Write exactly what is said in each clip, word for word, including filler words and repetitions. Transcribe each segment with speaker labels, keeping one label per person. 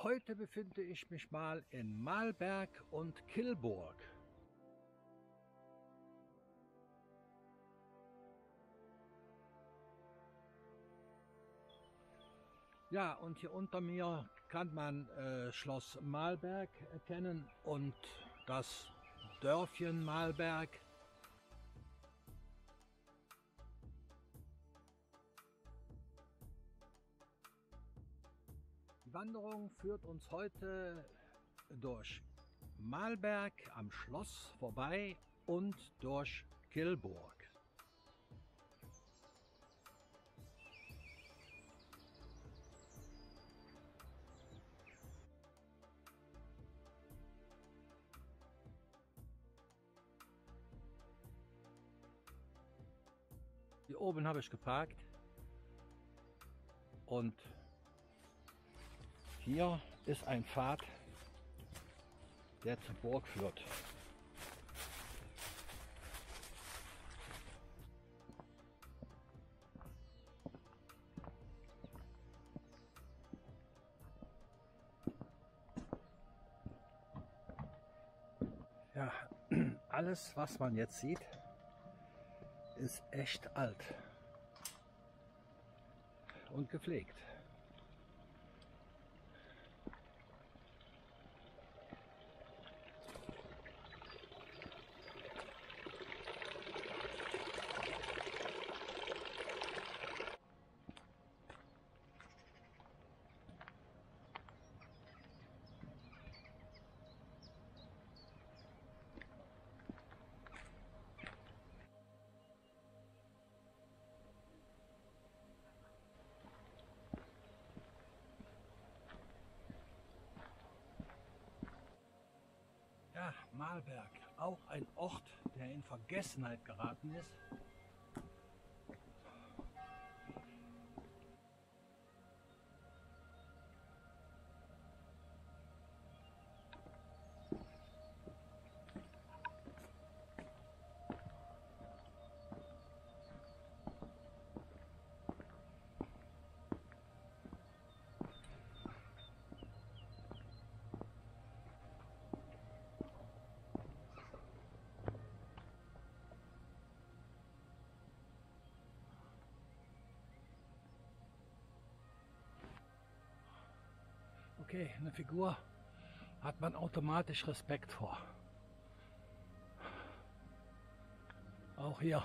Speaker 1: Heute befinde ich mich mal in Malberg und Kyllburg. Ja, und hier unter mir kann man äh, Schloss Malberg erkennen und das Dörfchen Malberg. Die Wanderung führt uns heute durch Malberg am Schloss vorbei und durch Kyllburg. Hier oben habe ich geparkt und hier ist ein Pfad, der zur Burg führt. Ja, alles, was man jetzt sieht, ist echt alt und gepflegt. Ja, Malberg, auch ein Ort, der in Vergessenheit geraten ist. Okay, eine Figur hat man automatisch Respekt vor. Auch hier.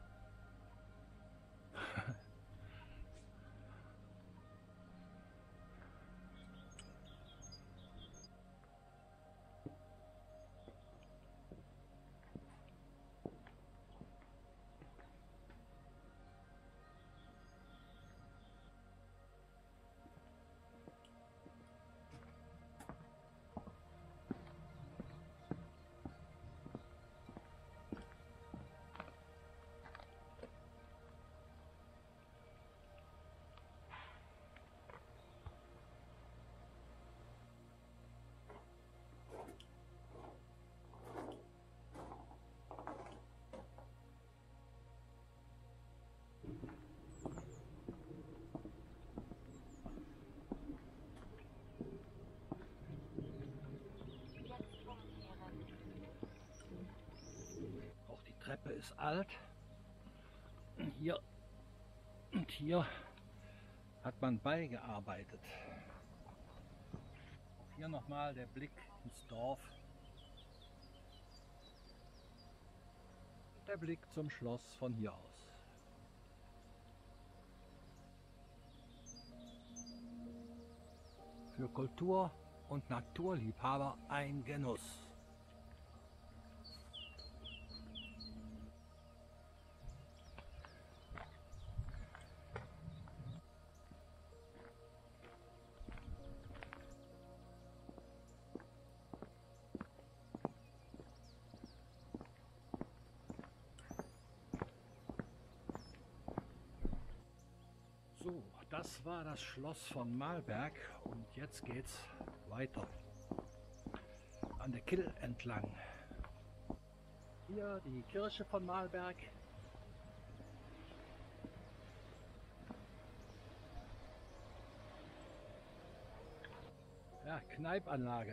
Speaker 1: Auch die Treppe ist alt. Hier und hier hat man beigearbeitet. Hier nochmal der Blick ins Dorf. Der Blick zum Schloss von hier aus. Für Kultur- und Naturliebhaber ein Genuss. So, das war das Schloss von Malberg und jetzt geht's weiter an der Kyll entlang. Hier die Kirche von Malberg. Ja, Ja, Kneipanlage.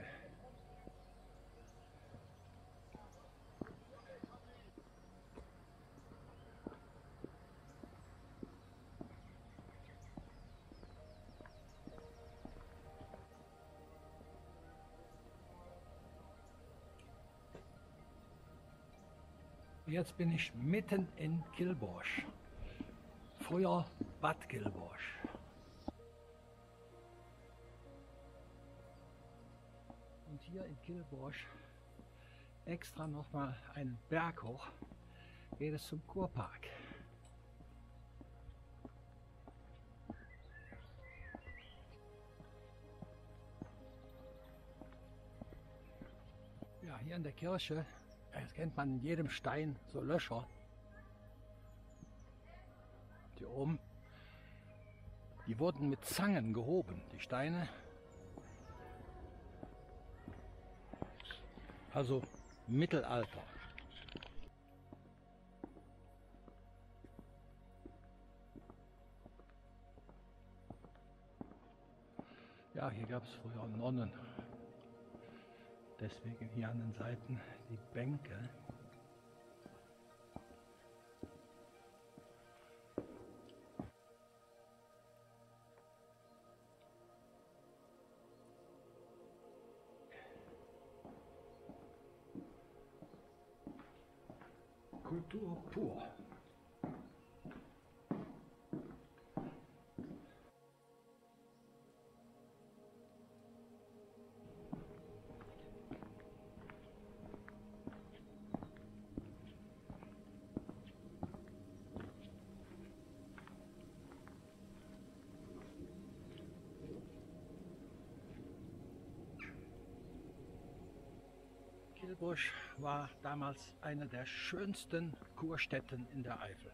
Speaker 1: Jetzt bin ich mitten in Kilbosch. Früher Bad Kilbosch. Und hier in Kilbosch extra noch mal einen Berg hoch geht es zum Kurpark. Ja, hier in der Kirche erkennt man in jedem Stein so Löcher. Hier oben, die wurden mit Zangen gehoben, die Steine. Also Mittelalter. Ja, hier gab es früher Nonnen. Deswegen hier an den Seiten die Bänke. Kultur pur. Kilbosch war damals eine der schönsten Kurstätten in der Eifel.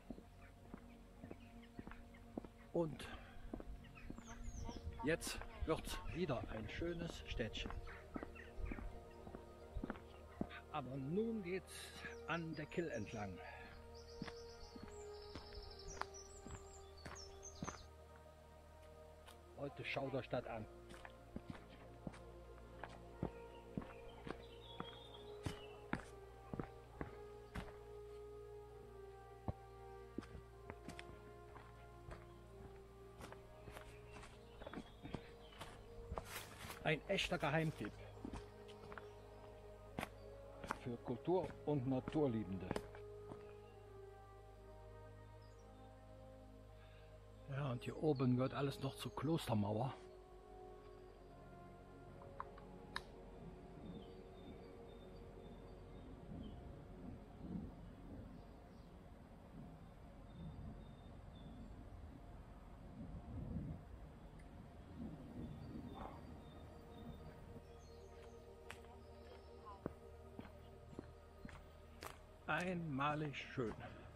Speaker 1: Und jetzt wird es wieder ein schönes Städtchen. Aber nun geht's an der Kill entlang. Heute schaut der Stadt an. Ein echter Geheimtipp für Kultur- und Naturliebende. Ja, und hier oben gehört alles noch zur Klostermauer. Einmalig schön.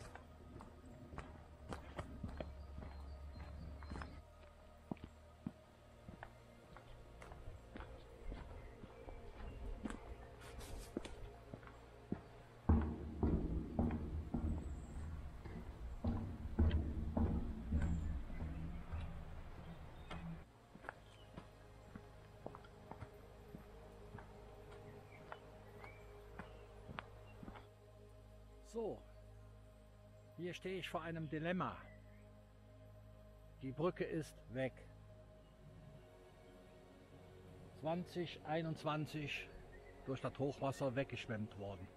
Speaker 1: So, hier stehe ich vor einem Dilemma. Die Brücke ist weg. zwanzig einundzwanzig durch das Hochwasser weggeschwemmt worden.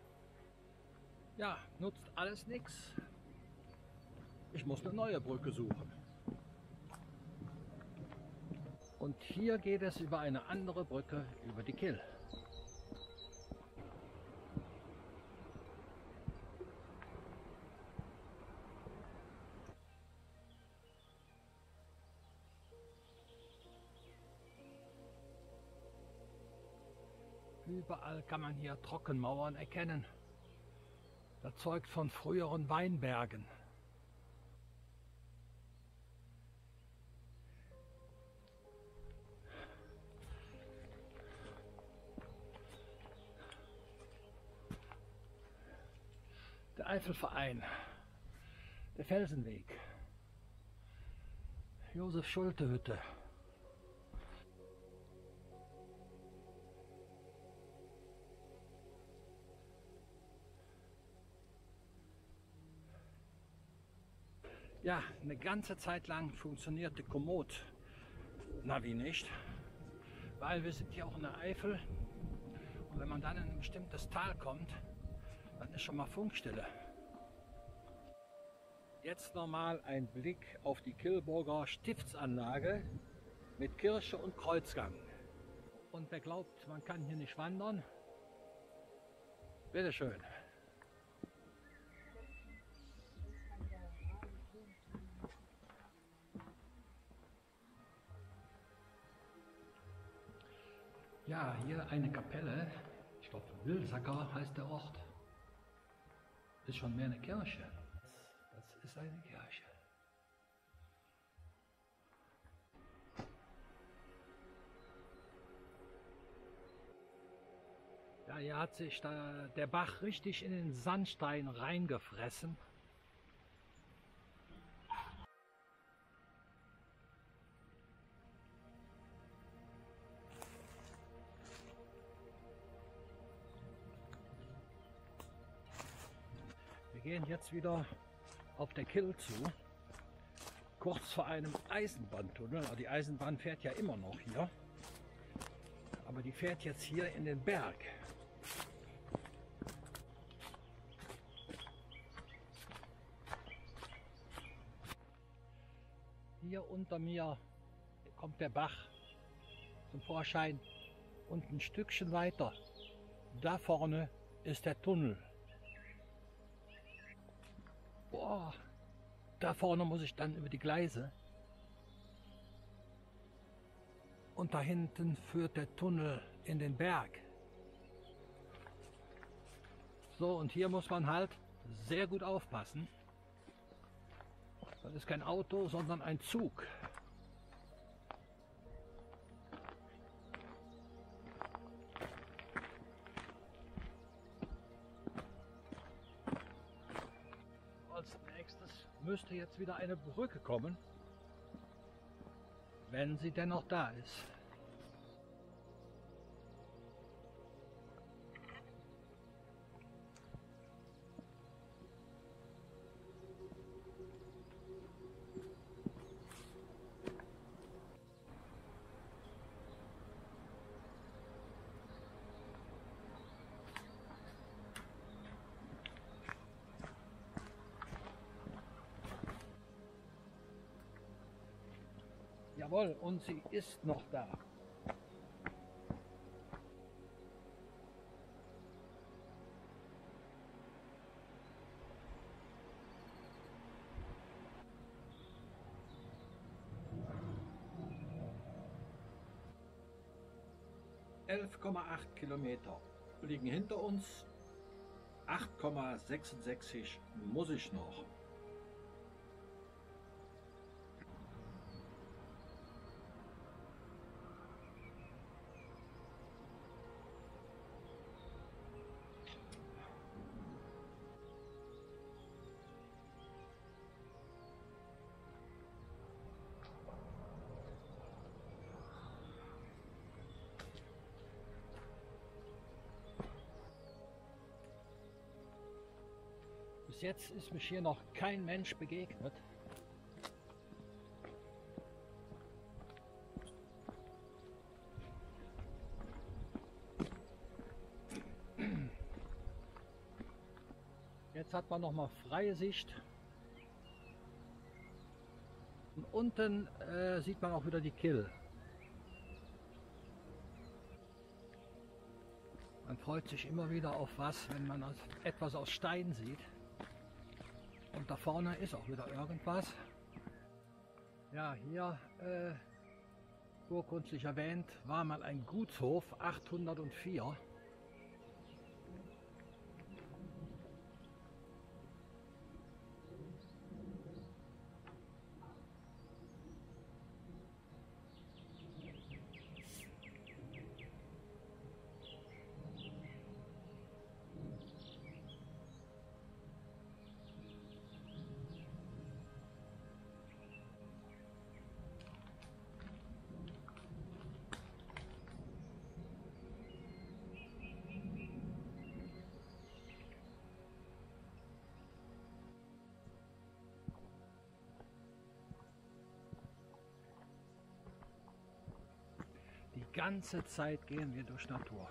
Speaker 1: Ja, nutzt alles nichts. Ich muss eine neue Brücke suchen. Und hier geht es über eine andere Brücke über die Kill. Überall kann man hier Trockenmauern erkennen. Das zeugt von früheren Weinbergen. Der Eifelverein, der Felsenweg, Josef Schulte Hütte. Ja, eine ganze Zeit lang funktionierte Komoot Navi nicht, weil wir sind hier auch in der Eifel und wenn man dann in ein bestimmtes Tal kommt, dann ist schon mal Funkstille. Jetzt nochmal ein Blick auf die Kyllburger Stiftsanlage mit Kirche und Kreuzgang. Und wer glaubt, man kann hier nicht wandern, bitteschön. Ja, hier eine Kapelle, ich glaube Wilsacker heißt der Ort, ist schon mehr eine Kirche. Das ist eine Kirche. Ja, hier hat sich da der Bach richtig in den Sandstein reingefressen. Wir gehen jetzt wieder auf der Kyll zu, kurz vor einem Eisenbahntunnel. Die Eisenbahn fährt ja immer noch hier, aber die fährt jetzt hier in den Berg. Hier unter mir kommt der Bach zum Vorschein und ein Stückchen weiter, da vorne ist der Tunnel. Boah, da vorne muss ich dann über die Gleise. Und da hinten führt der Tunnel in den Berg. So, und hier muss man halt sehr gut aufpassen. Das ist kein Auto, sondern ein Zug. Als nächstes müsste jetzt wieder eine Brücke kommen, wenn sie denn noch da ist. Jawohl, und sie ist noch da. elf Komma acht Kilometer liegen hinter uns, acht Komma sechsundsechzig muss ich noch. Bis jetzt ist mich hier noch kein Mensch begegnet. Jetzt hat man noch mal freie Sicht. Und unten äh, sieht man auch wieder die Kyll. Man freut sich immer wieder auf was, wenn man etwas aus Stein sieht. Und da vorne ist auch wieder irgendwas. Ja, hier äh, urkundlich erwähnt, war mal ein Gutshof achthundertvier. ganze Zeit gehen wir durch Natur.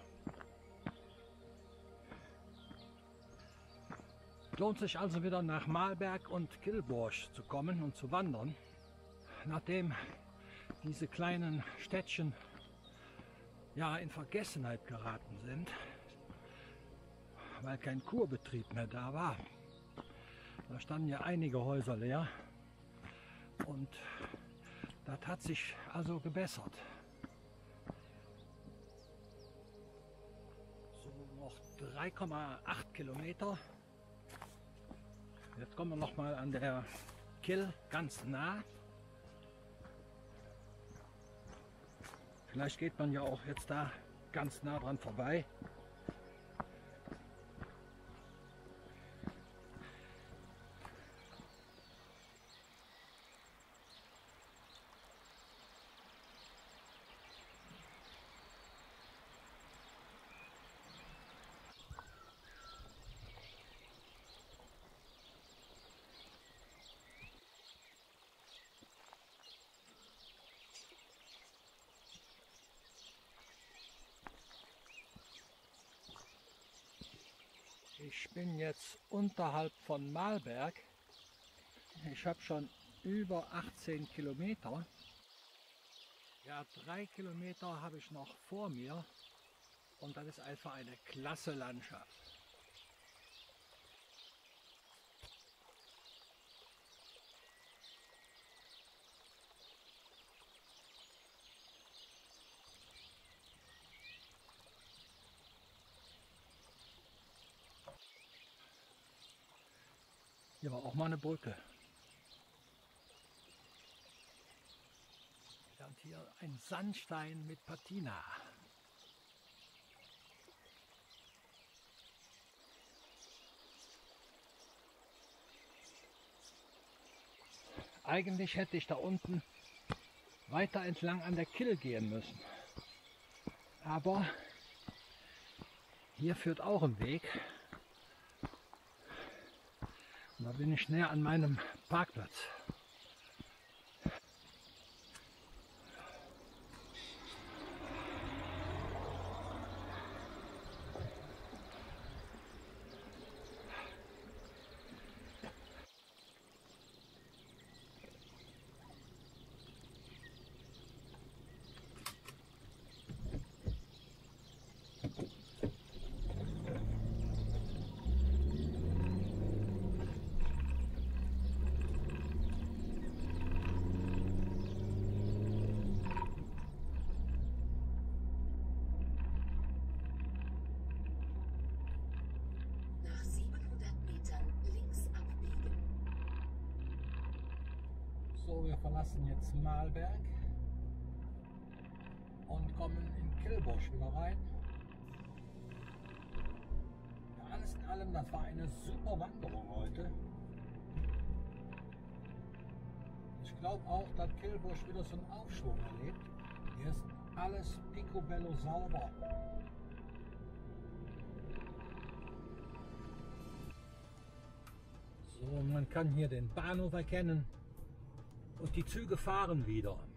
Speaker 1: Lohnt sich also wieder nach Mahlberg und Kilborsch zu kommen und zu wandern, nachdem diese kleinen Städtchen ja in Vergessenheit geraten sind, weil kein Kurbetrieb mehr da war. Da standen ja einige Häuser leer und das hat sich also gebessert. So noch drei Komma acht Kilometer. Jetzt kommen wir noch mal an der Kil ganz nah. Vielleicht geht man ja auch jetzt da ganz nah dran vorbei. Ich bin jetzt unterhalb von Mahlberg. Ich habe schon über achtzehn Kilometer. Ja, drei Kilometer habe ich noch vor mir und das ist einfach eine klasse Landschaft. Hier war auch mal eine Brücke. Und hier ein Sandstein mit Patina. Eigentlich hätte ich da unten weiter entlang an der Kil gehen müssen. Aber hier führt auch ein Weg. Und da bin ich näher an meinem Parkplatz. So, wir verlassen jetzt Mahlberg und kommen in Kilborsch wieder rein. Ja, alles in allem, das war eine super Wanderung heute. Ich glaube auch, dass Kilborsch wieder so einen Aufschwung erlebt. Hier ist alles picobello sauber. So, man kann hier den Bahnhof erkennen. Und die Züge fahren wieder.